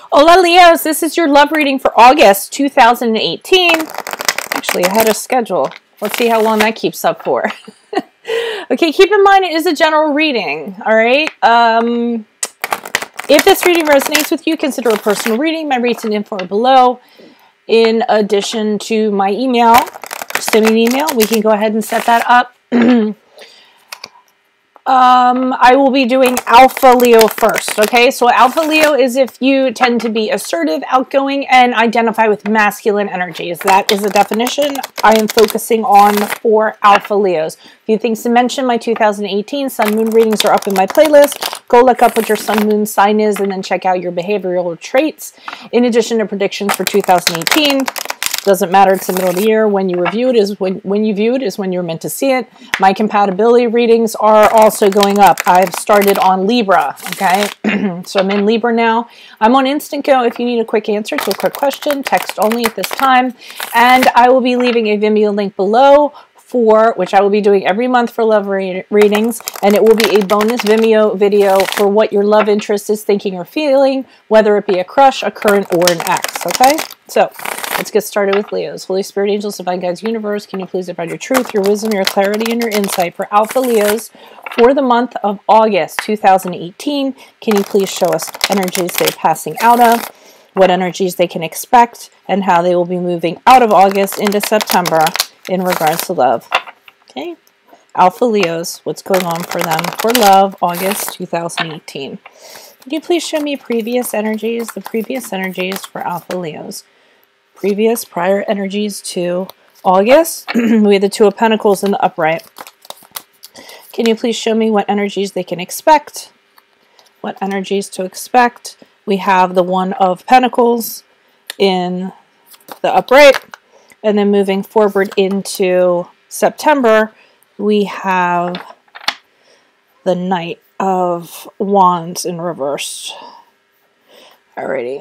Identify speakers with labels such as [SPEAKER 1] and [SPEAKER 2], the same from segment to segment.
[SPEAKER 1] Hola Leos, this is your love reading for August 2018. Actually, ahead of schedule. Let's see how long that keeps up for. Okay, keep in mind it is a general reading, all right? If this reading resonates with you, consider a personal reading. My rates and info are below. In addition to my email, send me an email. We can go ahead and set that up. I will be doing Alpha Leo first, okay? So Alpha Leo is if you tend to be assertive, outgoing, and identify with masculine energies. That is a definition I am focusing on for Alpha Leos. A few things to mention, my 2018 Sun Moon readings are up in my playlist. Go look up what your Sun Moon sign is and then check out your behavioral traits. In addition to predictions for 2018, doesn't matter, it's the middle of the year. When you review it is when you view it is when you're meant to see it. My compatibility readings are also going up. I've started on Libra, okay? So I'm in Libra now. I'm on Instant Go if you need a quick answer to a quick question, text only at this time. And I will be leaving a Vimeo link below for which I will be doing every month for love readings, and it will be a bonus Vimeo video for what your love interest is thinking or feeling, whether it be a crush, a current, or an ex, okay? So let's get started with Leos. Holy Spirit, angels, divine guides, universe, can you please provide your truth, your wisdom, your clarity, and your insight for Alpha Leos for the month of August 2018? Can you please show us energies they're passing out of, what energies they can expect, and how they will be moving out of August into September in regards to love. Okay, Alpha Leos, what's going on for them for love, August 2018? Can you please show me previous energies, the previous energies for Alpha Leos? Prior energies to August. We have the Two of Pentacles in the upright. Can you please show me what energies they can expect? What energies to expect? We have the One of Pentacles in the upright. And then moving forward into September, we have the Knight of Wands in reverse. Alrighty.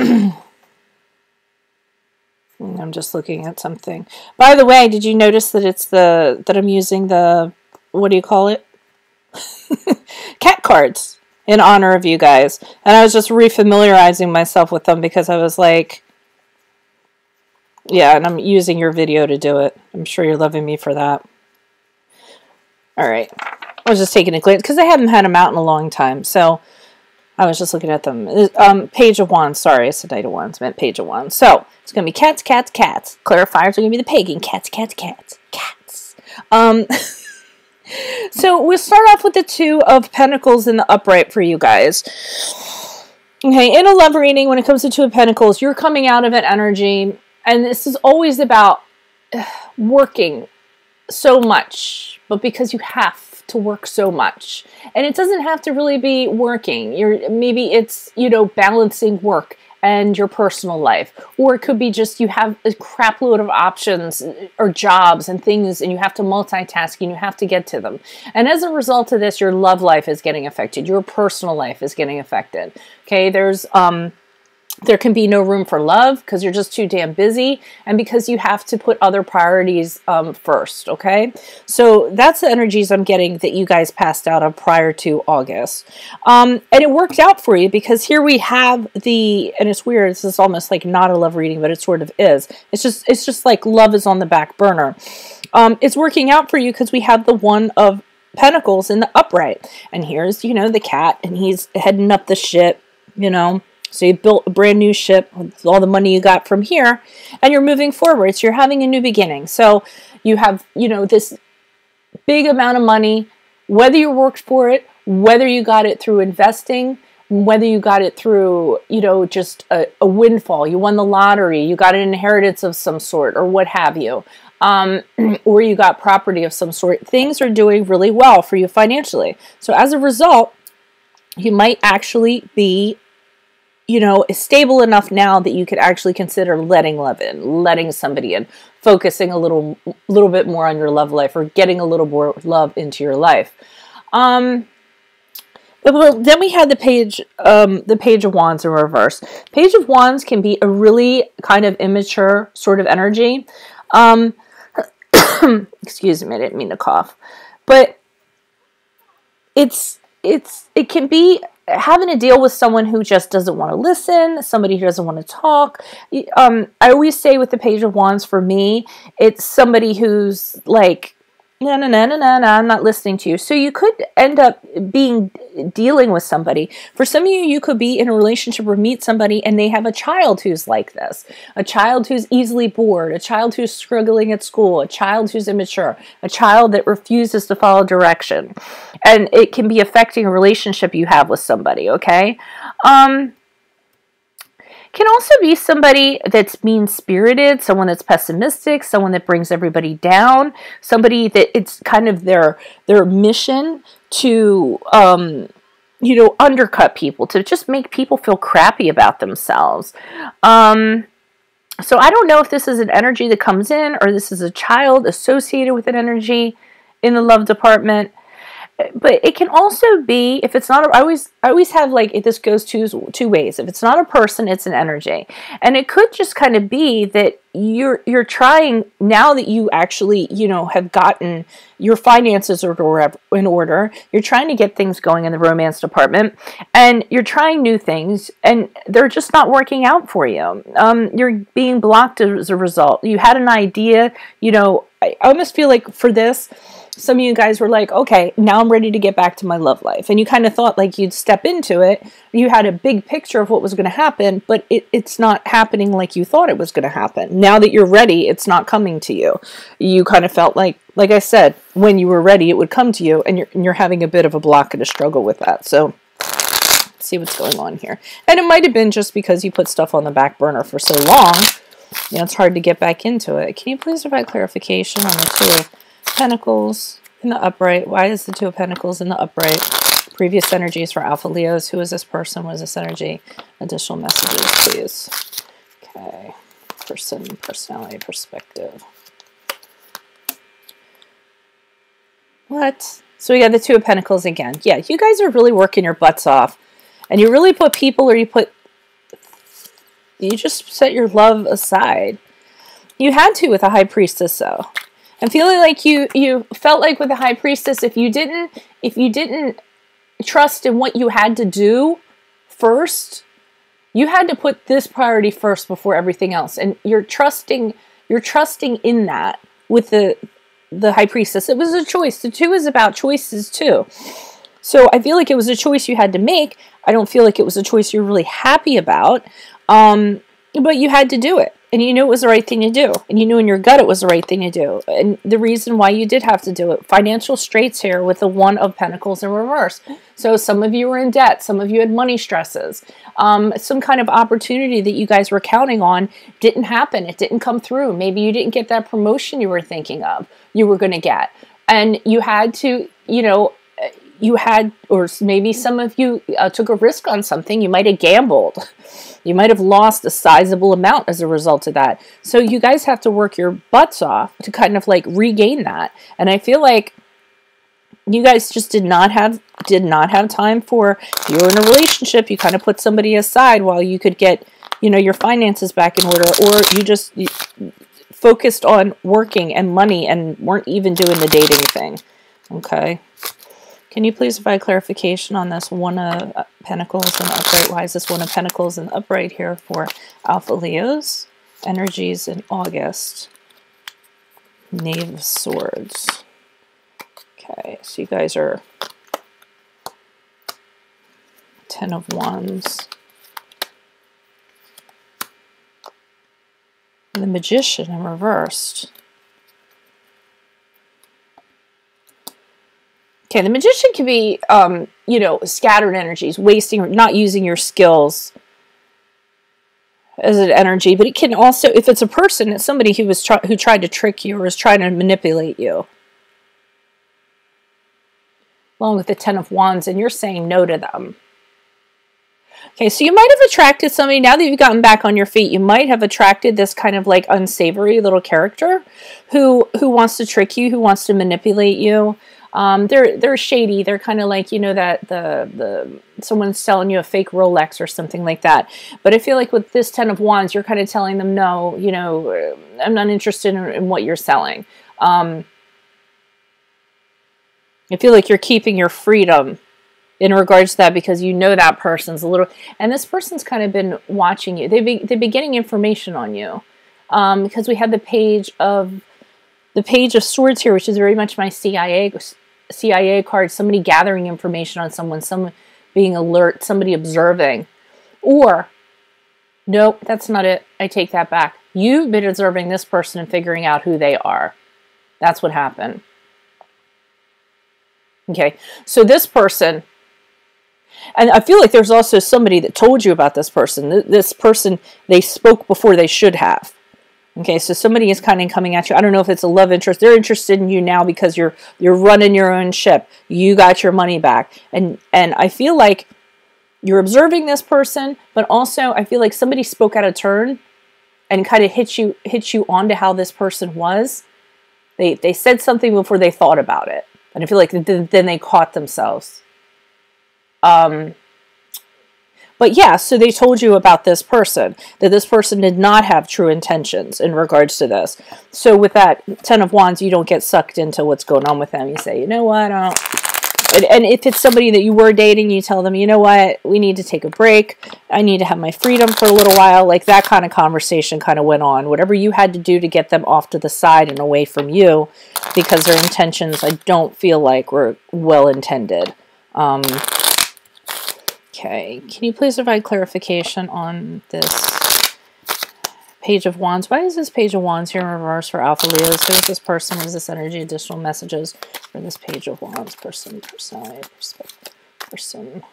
[SPEAKER 1] I'm just looking at something. By the way, did you notice that it's that I'm using the, what do you call it? Cat cards in honor of you guys. And I was just refamiliarizing myself with them because I was like, yeah, and I'm using your video to do it. I'm sure you're loving me for that. All right. I was just taking a glance because I haven't had them out in a long time. So I was just looking at them. Page of Wands. Sorry, I said Knight of Wands. I meant Page of Wands. So it's going to be cats, cats, cats. Clarifiers are going to be the pagan. Cats, cats, cats. Cats. So we'll start off with the Two of Pentacles in the upright for you guys. Okay, in a love reading, when it comes to Two of Pentacles, you're coming out of an energy. And this is always about working so much, but because you have to work so much. And it doesn't have to really be working. Maybe it's, you know, balancing work and your personal life. Or it could be just you have a crap load of options or jobs and things, and you have to multitask and you have to get to them. And as a result of this, your love life is getting affected. Your personal life is getting affected. Okay, there can be no room for love because you're just too damn busy and because you have to put other priorities first, okay? So that's the energies I'm getting that you guys passed out of prior to August. And it worked out for you because here we have and it's weird, this is almost like not a love reading, but it sort of is. It's just like love is on the back burner. It's working out for you because we have the One of Pentacles in the upright. And here's, you know, the cat, and he's heading up the ship, you know. So you built a brand new ship with all the money you got from here, and you're moving forward. So you're having a new beginning. So you have, you know, this big amount of money, whether you worked for it, whether you got it through investing, whether you got it through, you know, just a windfall. You won the lottery, you got an inheritance of some sort, or what have you. Or you got property of some sort. Things are doing really well for you financially. So as a result, you might actually be, you know, stable enough now that you could actually consider letting love in, letting somebody in, focusing a little bit more on your love life, or getting a little more love into your life. Then we had the Page of Wands in reverse. Page of Wands can be a really kind of immature sort of energy. Excuse me, I didn't mean to cough, but it can be having to deal with someone who just doesn't want to listen, somebody who doesn't want to talk. I always say with the Page of Wands, for me, it's somebody who's like, no, I'm not listening to you. So you could end up dealing with somebody. For some of you, you could be in a relationship or meet somebody and they have a child who's like this. A child who's easily bored, a child who's struggling at school, a child who's immature, a child that refuses to follow direction. And it can be affecting a relationship you have with somebody, okay? Can also be somebody that's mean-spirited, someone that's pessimistic, someone that brings everybody down, somebody that it's kind of their mission to, undercut people, to just make people feel crappy about themselves. So I don't know if this is an energy that comes in or this is a child associated with an energy in the love department. But it can also be, if it's not, I always have like, this goes two ways. If it's not a person, it's an energy. And it could just kind of be that you're trying, now that you actually, have gotten your finances in order, you're trying to get things going in the romance department, and you're trying new things, and they're just not working out for you. You're being blocked as a result. You had an idea, I almost feel like for this, some of you guys were like, okay, now I'm ready to get back to my love life. And you kind of thought like you'd step into it. You had a big picture of what was going to happen, but it's not happening like you thought it was going to happen. Now that you're ready, it's not coming to you. You kind of felt like I said, when you were ready, it would come to you, and you're having a bit of a block and a struggle with that. So let's see what's going on here. And it might have been just because you put stuff on the back burner for so long. It's hard to get back into it. Can you please provide clarification on the Two of Pentacles in the upright? Why is the Two of Pentacles in the upright? Previous energies for Alpha Leos. Who is this person? What is this energy? Additional messages, please. Okay. Personality, perspective. What? So we got the Two of Pentacles again. Yeah, you guys are really working your butts off. And you really put people, or you just set your love aside. You had to with a High Priestess, though. I'm feeling like you felt like with the High Priestess, if you didn't trust in what you had to do first, you had to put this priority first before everything else. And you're trusting in that with the High Priestess. It was a choice. The Two is about choices too. So I feel like it was a choice you had to make. I don't feel like it was a choice you're really happy about. But you had to do it. And you knew it was the right thing to do. And you knew in your gut it was the right thing to do. And the reason why you did have to do it. Financial straits here with the One of Pentacles in reverse. So some of you were in debt. Some of you had money stresses. Some kind of opportunity that you guys were counting on didn't happen. It didn't come through. Maybe you didn't get that promotion you were thinking of you were going to get. And you had to, or maybe some of you took a risk on something. You might have gambled. You might have lost a sizable amount as a result of that. So you guys have to work your butts off to kind of like regain that. And I feel like you guys just did not have time for, if you were in a relationship, you kind of put somebody aside while you could get, your finances back in order, or you focused on working and money and weren't even doing the dating thing. Okay. Can you please provide clarification on this One of Pentacles in the upright? Why is this One of Pentacles in the upright here for Alpha Leos? Energies in August. Knave of Swords. Okay, so you guys are Ten of Wands. And the Magician in reversed. Okay, the Magician can be, scattered energies, wasting or not using your skills as an energy. But it can also, if it's a person, it's somebody who tried to trick you or is trying to manipulate you. Along with the Ten of Wands, and you're saying no to them. Okay, so you might have attracted somebody, now that you've gotten back on your feet, you might have attracted this kind of like unsavory little character who wants to trick you, who wants to manipulate you. They're shady. They're kind of like, that someone's selling you a fake Rolex or something like that. But I feel like with this Ten of Wands, you're kind of telling them, no, I'm not interested in what you're selling. I feel like you're keeping your freedom in regards to that, because you know that person's a little, and this person's kind of been watching you. They've been getting information on you, because we had the Page of Swords here, which is very much my CIA card. Somebody gathering information on someone, someone being alert, somebody observing. Or, nope, that's not it. I take that back. You've been observing this person and figuring out who they are. That's what happened. Okay, so this person, and I feel like there's also somebody that told you about this person. This person, they spoke before they should have. Okay, so somebody is kind of coming at you. I don't know if it's a love interest. They're interested in you now because you're running your own ship. You got your money back. And I feel like you're observing this person, but also I feel like somebody spoke out of turn and kind of hit you onto how this person was. They said something before they thought about it. And I feel like then they caught themselves. But yeah, so they told you about this person, that this person did not have true intentions in regards to this. So with that 10 of Wands, you don't get sucked into what's going on with them. You say, you know what, I don't. And if it's somebody that you were dating, you tell them, you know what, we need to take a break. I need to have my freedom for a little while. Like that kind of conversation kind of went on. Whatever you had to do to get them off to the side and away from you, because their intentions, I don't feel like were well intended. Okay, can you please provide clarification on this Page of Wands? Why is this Page of Wands here in reverse for Alpha Leos? Who is this person? What is this energy? Additional messages for this Page of Wands. Person, personality, perspective, person.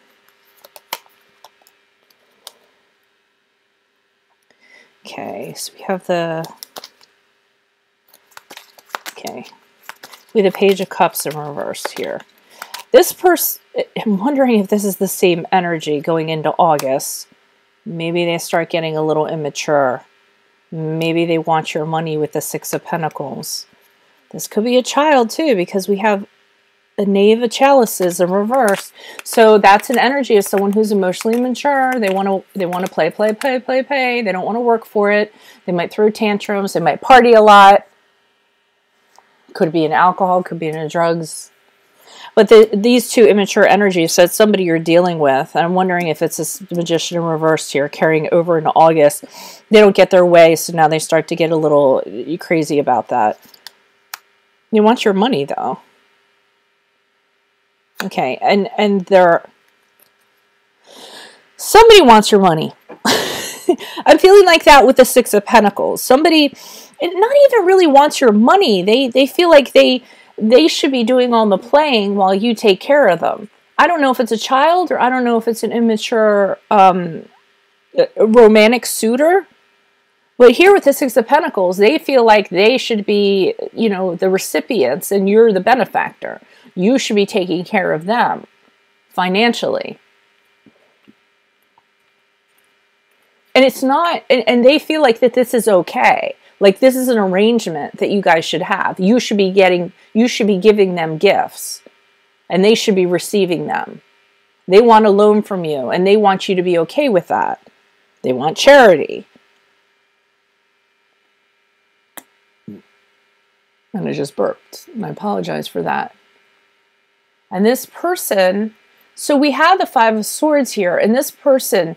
[SPEAKER 1] Okay, so we have the... Okay. We have the Page of Cups in reverse here. This person, I'm wondering if this is the same energy going into August. Maybe they start getting a little immature. Maybe they want your money with the Six of Pentacles. This could be a child too, because we have a Knave of Chalices in reverse. So that's an energy of someone who's emotionally mature. They want to play. They don't want to work for it. They might throw tantrums. They might party a lot. Could be in alcohol. Could be in drugs. But these two immature energies, so it's somebody you're dealing with. I'm wondering if it's this Magician in reverse here, carrying over into August. They don't get their way, so now they start to get a little crazy about that. They want your money, though. Okay, and somebody wants your money. I'm feeling like that with the Six of Pentacles. Somebody, not even really wants your money. They feel like they should be doing all the playing while you take care of them. I don't know if it's a child or I don't know if it's an immature romantic suitor. But here with the Six of Pentacles, they feel like they should be, you know, the recipients and you're the benefactor. You should be taking care of them financially. And it's not, and they feel like that this is okay. Like this is an arrangement that you guys should have. You should be giving them gifts and they should be receiving them. They want a loan from you and they want you to be okay with that. They want charity. And I just burped and I apologize for that. And this person, so we have the Five of Swords here, and this person,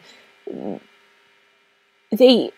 [SPEAKER 1] they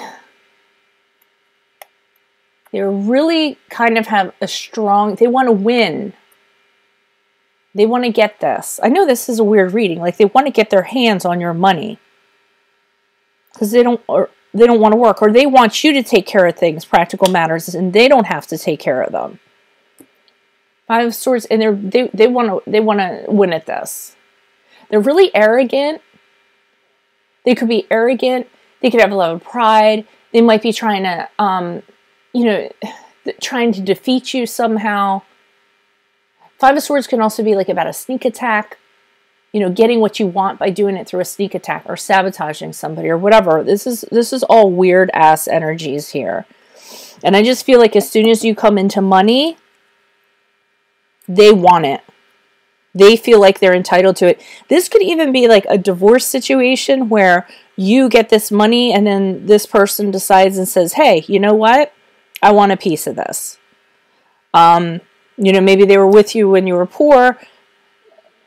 [SPEAKER 1] really kind of have a strong, they want to win. They want to get this. I know this is a weird reading. Like they want to get their hands on your money. Because they don't want to work. Or they want you to take care of things, practical matters, and they don't have to take care of them. Five of Swords, and they want to win at this. They're really arrogant. They could be arrogant. They could have a lot of pride. They might be trying to trying to defeat you somehow. Five of Swords can also be like about a sneak attack, you know, getting what you want by doing it through a sneak attack or sabotaging somebody or whatever. This is all weird ass energies here. And I just feel like as soon as you come into money, they want it. They feel like they're entitled to it. This could even be like a divorce situation where you get this money and then this person decides and says, hey, you know what? I want a piece of this. You know, maybe they were with you when you were poor.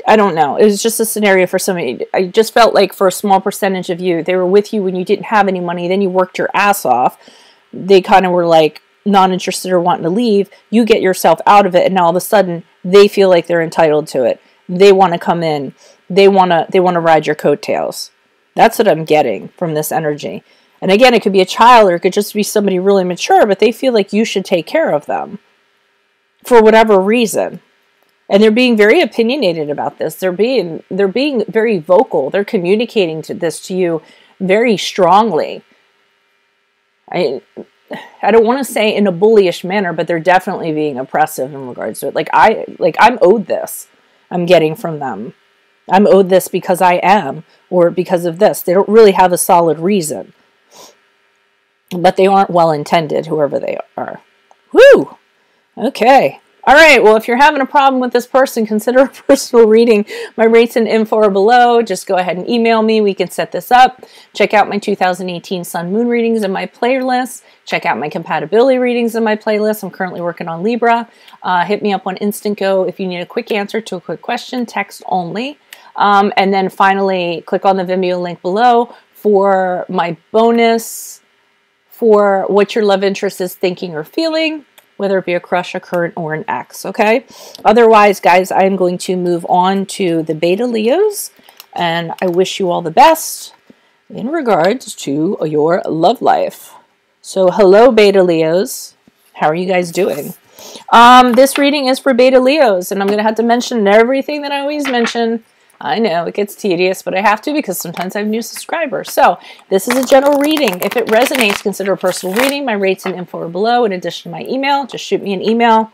[SPEAKER 1] I don't know. It was just a scenario for somebody. I just felt like for a small percentage of you, they were with you when you didn't have any money. Then you worked your ass off. They kind of were like not interested or wanting to leave. You get yourself out of it, and now all of a sudden they feel like they're entitled to it. They want to come in. They want to ride your coattails. That's what I'm getting from this energy. And again, it could be a child or it could just be somebody really mature, but they feel like you should take care of them for whatever reason. And they're being very opinionated about this. They're being very vocal. They're communicating this to you very strongly. I don't want to say in a bullyish manner, but they're definitely being oppressive in regards to it. I'm owed this. I'm getting from them. I'm owed this because I am, or because of this. They don't really have a solid reason. But they aren't well intended, whoever they are. Woo! Okay. All right, well, if you're having a problem with this person, consider a personal reading. My rates and info are below. Just go ahead and email me. We can set this up. Check out my 2018 Sun Moon readings in my playlist. Check out my compatibility readings in my playlist. I'm currently working on Libra. Hit me up on Instant Go if you need a quick answer to a quick question, text only. And then finally, click on the Vimeo link below for my bonus for what your love interest is thinking or feeling, whether it be a crush, a current, or an ex, okay? Otherwise, guys, I am going to move on to the Beta Leos, and I wish you all the best in regards to your love life. So, hello, Beta Leos. How are you guys doing? This reading is for Beta Leos, and I'm going to have to mention everything that I always mention. I know, it gets tedious, but I have to because sometimes I have new subscribers. So, this is a general reading. If it resonates, consider a personal reading. My rates and info are below in addition to my email. Just shoot me an email.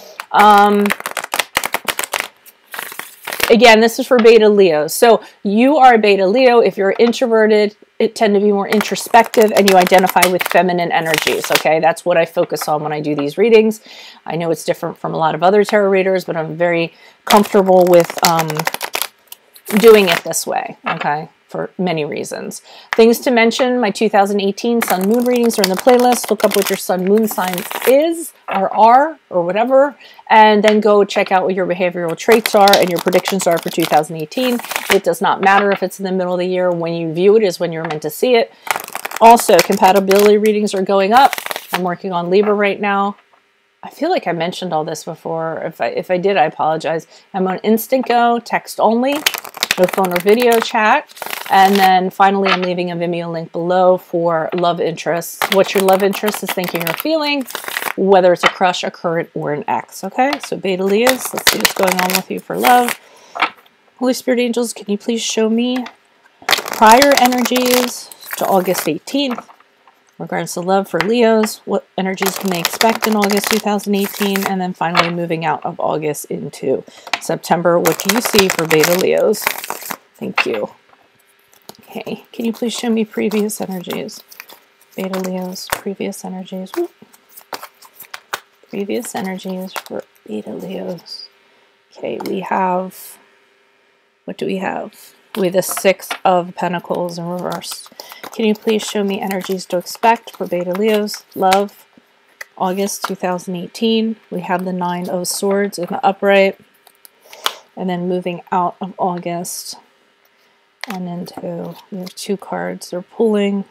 [SPEAKER 1] Again, this is for Beta Leo. So, you are a Beta Leo. If you're introverted, it tend to be more introspective, and you identify with feminine energies, okay? That's what I focus on when I do these readings. I know it's different from a lot of other tarot readers, but I'm very comfortable with doing it this way, okay, for many reasons. Things to mention, my 2018 Sun Moon readings are in the playlist. Look up what your Sun Moon sign is, or are, or whatever, and then go check out what your behavioral traits are and your predictions are for 2018. It does not matter if it's in the middle of the year. When you view it is when you're meant to see it. Also, compatibility readings are going up. I'm working on Libra right now. I feel like I mentioned all this before. If I did, I apologize. I'm on Instant Go, text only, no phone or video chat. And then finally, I'm leaving a Vimeo link below for love interests. What your love interest is thinking or feeling, whether it's a crush, a current, or an ex. Okay, so Beta Leos, let's see what's going on with you for love. Holy Spirit angels, can you please show me prior energies to August 18th? Regards to love for Leos, what energies can they expect in August 2018? And then finally moving out of August into September, what do you see for Beta Leos? Thank you. Okay, can you please show me previous energies? Beta Leos, previous energies. Woo. Previous energies for Beta Leos. Okay, we have, what do we have? We have the Six of Pentacles in reverse. Can you please show me energies to expect for Beta Leos? Love, August 2018. We have the Nine of Swords in the upright. And then moving out of August and into, we have two cards. They're pulling.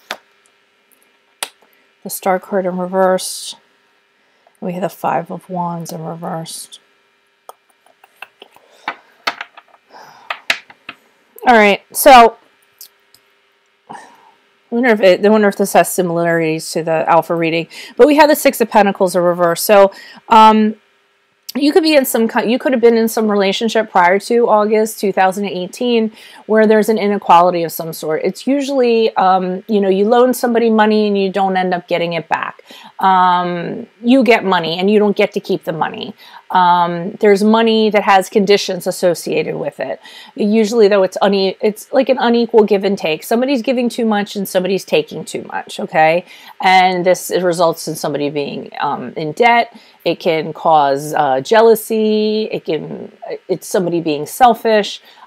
[SPEAKER 1] The Star card in reverse. We have the Five of Wands in reversed. All right, so I wonder if this has similarities to the alpha reading, but we have the Six of Pentacles in reverse. So you could be in you could have been in some relationship prior to August 2018 where there's an inequality of some sort. It's usually, you know, you loan somebody money and you don't end up getting it back. You get money and you don't get to keep the money. There's money that has conditions associated with it. Usually, though, it's like an unequal give and take. Somebody's giving too much and somebody's taking too much, okay? And this results in somebody being in debt. It can cause jealousy. It's somebody being selfish.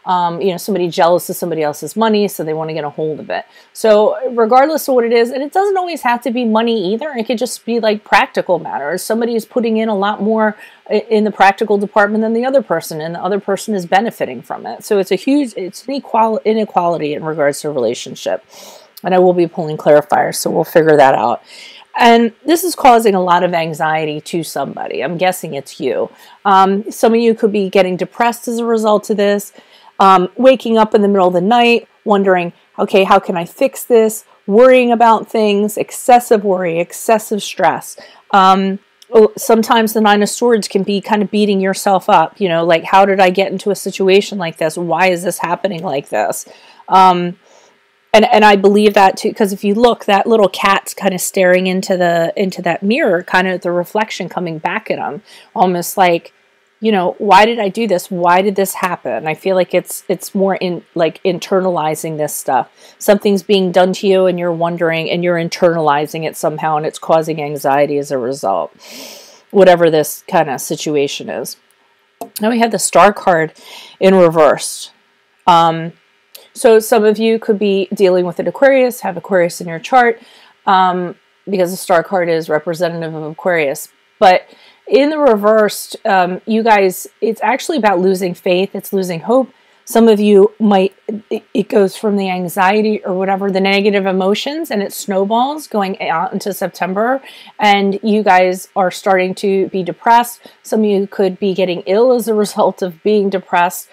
[SPEAKER 1] You know, somebody jealous of somebody else's money, so they want to get a hold of it. So regardless of what it is, and it doesn't always have to be money either. It could just be like practical matters. Somebody is putting in a lot more in the practical department than the other person, and the other person is benefiting from it. So it's an inequality in regards to a relationship. And I will be pulling clarifiers, so we'll figure that out. And this is causing a lot of anxiety to somebody. I'm guessing it's you. Some of you could be getting depressed as a result of this, waking up in the middle of the night, wondering, okay, how can I fix this? Worrying about things, excessive worry, excessive stress. Sometimes the Nine of Swords can be kind of beating yourself up, you know, like, how did I get into a situation like this? Why is this happening like this? And I believe that too, because if you look, that little cat's kind of staring into that mirror, kind of the reflection coming back at him, almost like, you know, why did I do this? Why did this happen? I feel like it's more in like internalizing this stuff. Something's being done to you and you're wondering, and you're internalizing it somehow, and it's causing anxiety as a result, whatever this kind of situation is. Now we have the Star card in reverse. So some of you could be dealing with an Aquarius, have Aquarius in your chart, because the Star card is representative of Aquarius. But in the reversed, you guys, it's actually about losing faith. It's losing hope. Some of you might, it goes from the anxiety or whatever, the negative emotions, and it snowballs going out into September. And you guys are starting to be depressed. Some of you could be getting ill as a result of being depressed.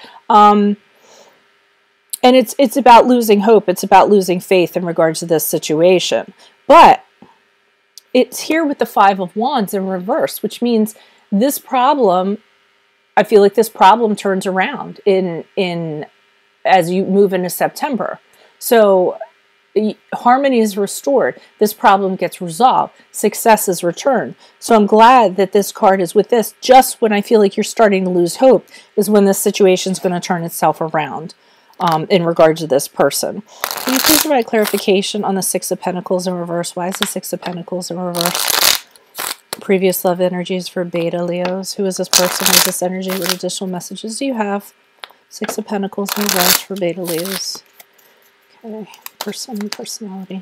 [SPEAKER 1] And it's about losing hope. It's about losing faith in regards to this situation. But it's here with the Five of Wands in reverse, which means this problem, I feel like this problem turns around in as you move into September. So harmony is restored. This problem gets resolved. Success is returned. So I'm glad that this card is with this. Just when I feel like you're starting to lose hope is when this situation is going to turn itself around. In regards to this person. Can you please provide clarification on the Six of Pentacles in reverse? Why is the Six of Pentacles in reverse? Previous love energies for Beta Leos. Who is this person? Who is this energy? What additional messages do you have? Six of Pentacles in reverse for Beta Leos. Okay, person, personality.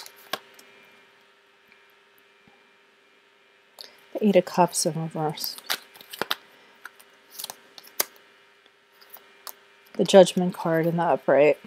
[SPEAKER 1] The Eight of Cups in reverse. The Judgment card in the upright.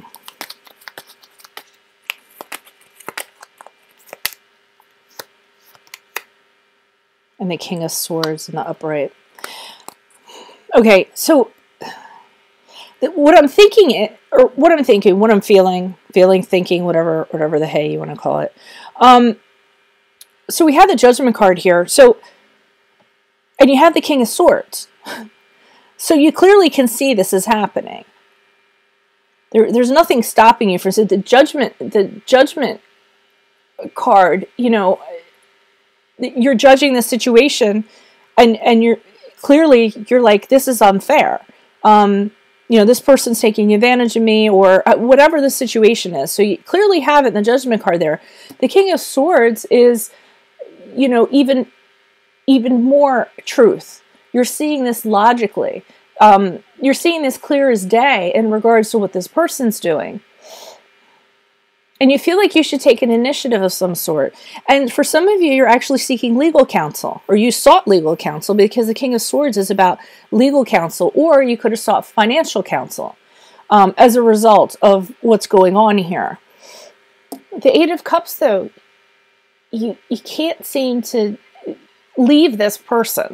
[SPEAKER 1] And the King of Swords in the upright. Okay, so what I'm thinking, what I'm feeling, thinking, whatever the hey you want to call it. So we have the Judgment card here. So, and you have the King of Swords. So you clearly can see this is happening. There's nothing stopping you from the judgment card, you know, you're judging the situation and you're like, this is unfair. You know, this person's taking advantage of me, or whatever the situation is. So you clearly have it in the Judgment card there. The King of Swords is, you know, even more truth. You're seeing this logically. You're seeing this clear as day in regards to what this person's doing. And you feel like you should take an initiative of some sort. And for some of you, you're actually seeking legal counsel, or you sought legal counsel, because the King of Swords is about legal counsel, or you could have sought financial counsel as a result of what's going on here. The Eight of Cups, though, you can't seem to leave this person.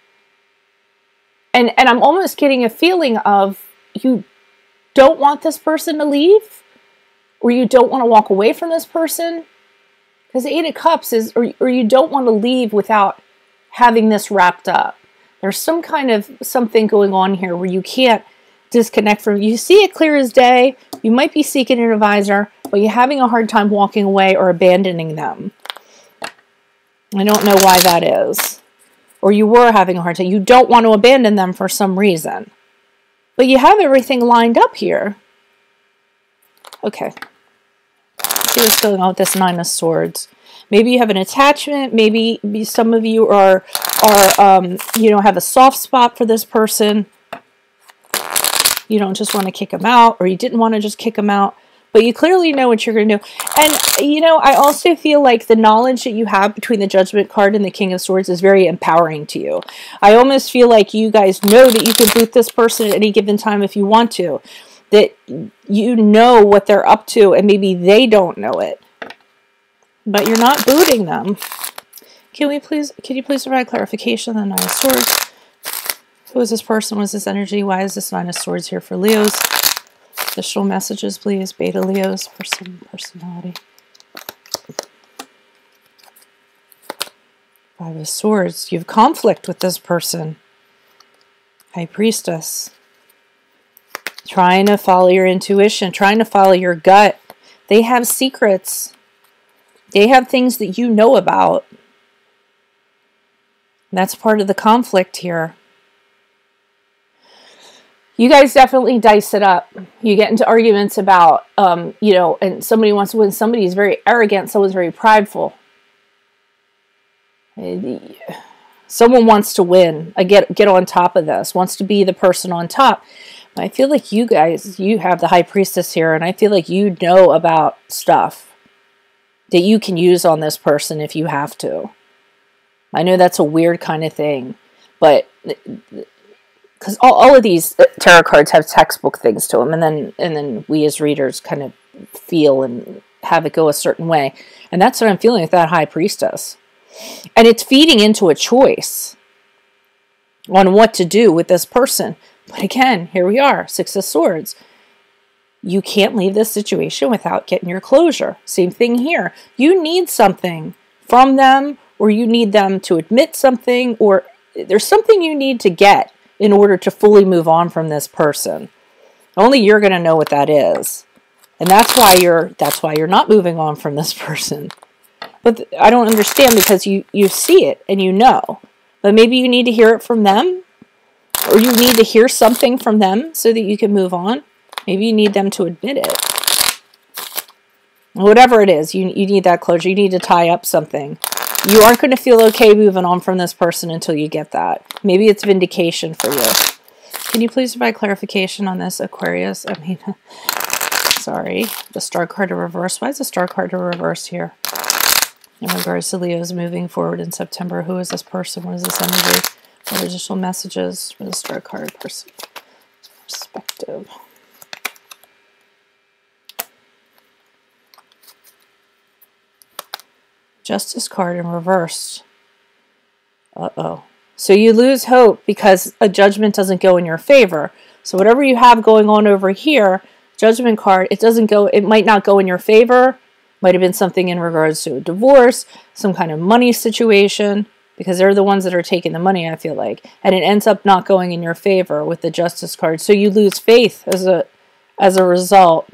[SPEAKER 1] And I'm almost getting a feeling of you don't want this person to leave, or you don't want to walk away from this person. Because the Eight of Cups is, or you don't want to leave without having this wrapped up. There's some kind of something going on here where you can't disconnect from. You see it clear as day. You might be seeking an advisor, but you're having a hard time walking away or abandoning them. I don't know why that is. Or you were having a hard time. You don't want to abandon them for some reason. But you have everything lined up here. Okay. Let's see what's going on with this Nine of Swords. Maybe you have an attachment. Maybe some of you are you know, have a soft spot for this person. You don't just want to kick them out, or you didn't want to just kick them out, but you clearly know what you're going to do. And, you know, I also feel like the knowledge that you have between the Judgment card and the King of Swords is very empowering to you. I almost feel like you guys know that you can boot this person at any given time if you want to. That you know what they're up to, and maybe they don't know it. But you're not booting them. Can you please provide clarification on the Nine of Swords? Who is this person? What is this energy? Why is this Nine of Swords here for Leos? Additional messages, please. Beta Leos, personality. Five of Swords. You have conflict with this person. High Priestess. Trying to follow your intuition. Trying to follow your gut. They have secrets. They have things that you know about. That's part of the conflict here. You guys definitely dice it up. You get into arguments about, you know, and somebody wants to win. Somebody's very arrogant. Someone's very prideful. Someone wants to win. Get on top of this. Wants to be the person on top. I feel like you guys, you have the High Priestess here, and I feel like you know about stuff that you can use on this person if you have to. I know that's a weird kind of thing, but because all of these tarot cards have textbook things to them, and then we as readers kind of feel and have it go a certain way, and that's what I'm feeling with that High Priestess, and it's feeding into a choice on what to do with this person. But again, here we are, Six of Swords. You can't leave this situation without getting your closure. Same thing here. You need something from them, or you need them to admit something, or there's something you need to get in order to fully move on from this person. Only you're going to know what that is. And that's why you're not moving on from this person. But I don't understand, because you see it and you know. But maybe you need to hear it from them, or you need to hear something from them so that you can move on. Maybe you need them to admit it. Whatever it is, you need that closure. You need to tie up something. You aren't going to feel okay moving on from this person until you get that. Maybe it's vindication for you. Can you please provide clarification on this, Aquarius? I mean, sorry. The Star card to reverse. Why is the Star card to reverse here? In regards to Leo's moving forward in September, who is this person? What is this energy? What additional messages for the Star card perspective? Justice card in reverse. Uh-oh. So you lose hope because a judgment doesn't go in your favor. So whatever you have going on over here, Judgment card, it might not go in your favor. Might have been something in regards to a divorce, some kind of money situation, because they're the ones that are taking the money, I feel like. And it ends up not going in your favor with the Justice card. So you lose faith as a result.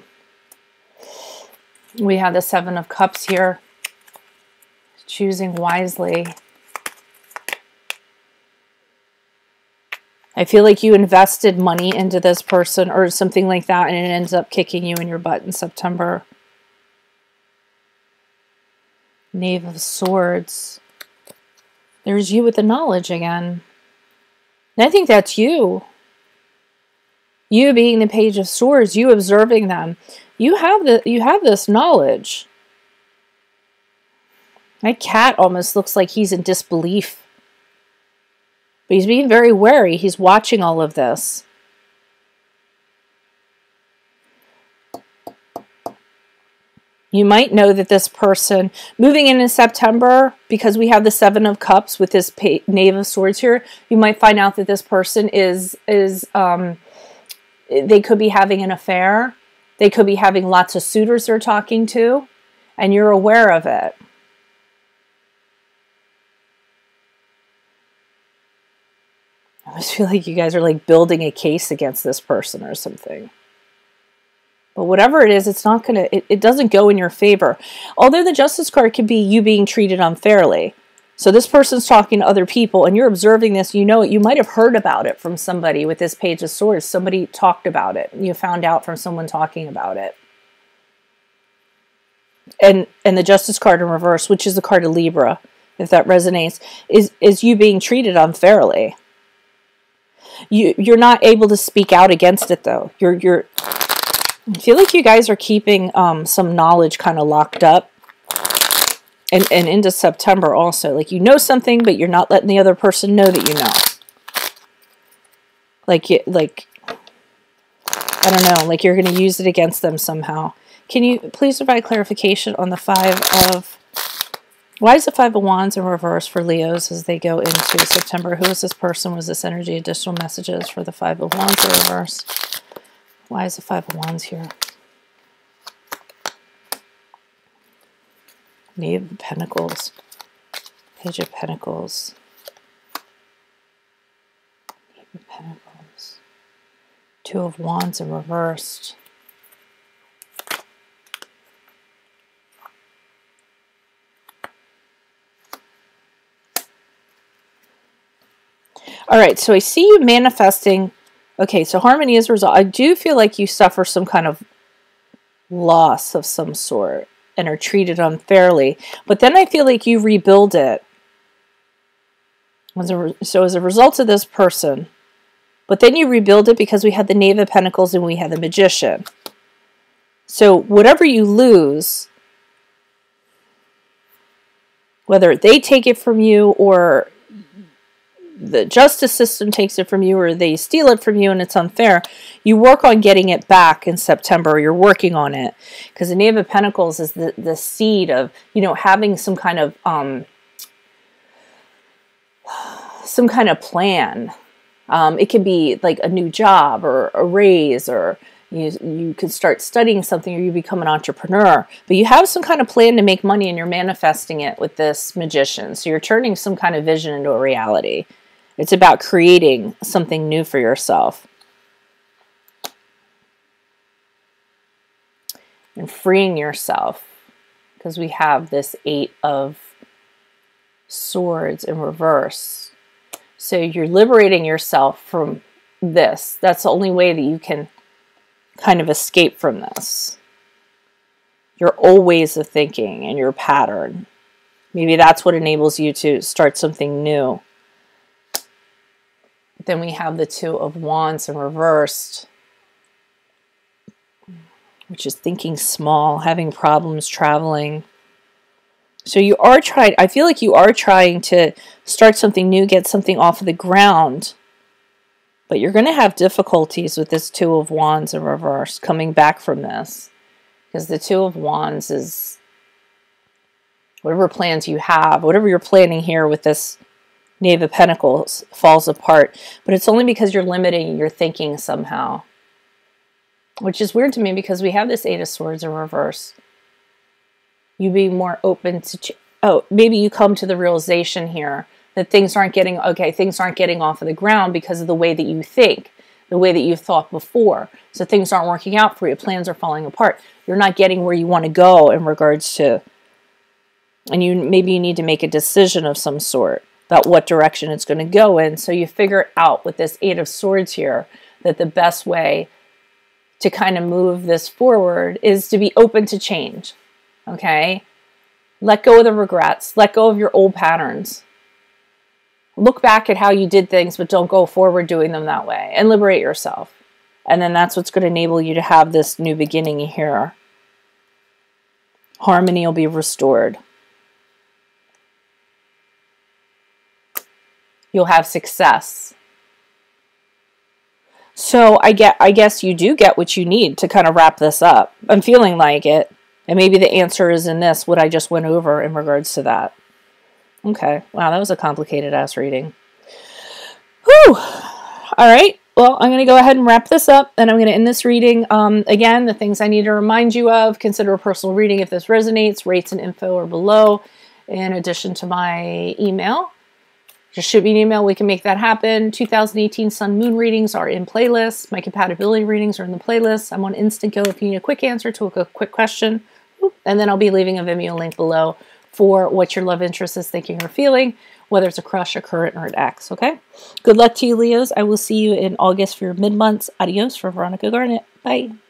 [SPEAKER 1] We have the Seven of Cups here. Choosing wisely. I feel like you invested money into this person or something like that, and it ends up kicking you in your butt in September. Knave of Swords. There's you with the knowledge again. And I think that's you. You being the Page of Swords, you observing them. You have this knowledge. My cat almost looks like he's in disbelief. But he's being very wary. He's watching all of this. You might know that this person, moving into September, because we have the Seven of Cups with this Knave of Swords here, you might find out that this person they could be having an affair. They could be having lots of suitors they're talking to, and you're aware of it. I almost feel like you guys are like building a case against this person or something. But whatever it is, it's not going to, it doesn't go in your favor. Although the Justice card could be you being treated unfairly. So this person's talking to other people and you're observing this, you know it. You might have heard about it from somebody with this Page of Swords. Somebody talked about it. You found out from someone talking about it. And the Justice card in reverse, which is the card of Libra, if that resonates, is you being treated unfairly. You're not able to speak out against it, though. I feel like you guys are keeping some knowledge kind of locked up. And into September also. Like, you know something, but you're not letting the other person know that you know. Like, I don't know. Like, you're going to use it against them somehow. Can you please provide clarification on the why is the Five of Wands in reverse for Leos as they go into September? Who is this person? Was this energy? Additional messages for the Five of Wands in reverse. Why is the Five of Wands here? Knave of Pentacles. Page of Pentacles. Knave of Pentacles. Two of Wands in reversed. All right, so I see you manifesting. Okay, so harmony is resolved. I do feel like you suffer some kind of loss of some sort and are treated unfairly. But then I feel like you rebuild it. So as a result of this person, but then you rebuild it because we had the Knave of Pentacles and we had the Magician. So whatever you lose, whether they take it from you or the justice system takes it from you or they steal it from you and it's unfair, you work on getting it back in September. You're working on it because the Knave of Pentacles is the seed of, you know, having some kind of plan. It could be like a new job or a raise, or you could start studying something, or you become an entrepreneur. But you have some kind of plan to make money and you're manifesting it with this Magician. So you're turning some kind of vision into a reality. It's about creating something new for yourself. And freeing yourself. Because we have this Eight of Swords in reverse. So you're liberating yourself from this. That's the only way that you can kind of escape from this. Your old ways of thinking and your pattern. Maybe that's what enables you to start something new. Then we have the Two of Wands in reversed, which is thinking small, having problems traveling. So you are trying, I feel like you are trying to start something new, get something off of the ground. But you're going to have difficulties with this Two of Wands in reverse coming back from this. Because the Two of Wands is whatever plans you have, whatever you're planning here with this Knave of Pentacles falls apart. But it's only because you're limiting your thinking somehow. Which is weird to me because we have this Eight of Swords in reverse. You being more open to... maybe you come to the realization here that things aren't getting off of the ground because of the way that you think, the way that you've thought before. So things aren't working out for you. Plans are falling apart. You're not getting where you want to go in regards to... And maybe you need to make a decision of some sort about what direction it's going to go in. So you figure out with this Eight of Swords here that the best way to kind of move this forward is to be open to change. Okay? Let go of the regrets. Let go of your old patterns. Look back at how you did things, but don't go forward doing them that way. And liberate yourself. And then that's what's going to enable you to have this new beginning here. Harmony will be restored. You'll have success. So I guess you do get what you need to kind of wrap this up. I'm feeling like it. And maybe the answer is in this, what I just went over in regards to that. Okay. Wow, that was a complicated ass reading. Whew. All right. Well, I'm going to go ahead and wrap this up, and I'm going to end this reading. Again, the things I need to remind you of: consider a personal reading if this resonates. Rates and info are below, in addition to my email. Just shoot me an email. We can make that happen. 2018 Sun Moon readings are in playlists. My compatibility readings are in the playlist. I'm on Instant Go if you need a quick answer to a quick question. And then I'll be leaving a Vimeo link below for what your love interest is thinking or feeling, whether it's a crush, a current, or an ex, okay? Good luck to you, Leos. I will see you in August for your mid-months. Adios for Veronica Garnet. Bye.